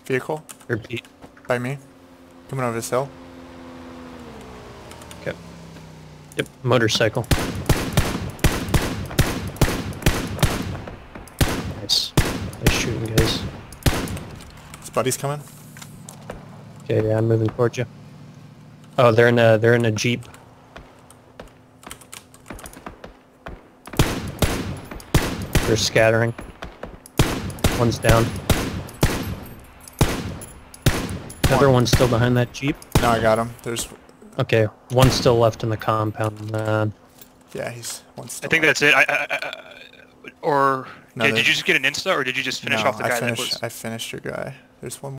Vehicle Repeat. by me. Coming over this hill. Okay. Yep, motorcycle. Nice. Nice shooting, guys. His buddy's coming. Okay, yeah, I'm moving towards you. Oh, they're in a Jeep. They're scattering. One's down. Another one's still behind that Jeep. No, I got him. There's... Okay, one's still left in the compound. Yeah, he's... One's still I think that's it. Or... No, yeah, did you just get an insta, or did you just finish off the guy that was... I finished your guy. There's one more.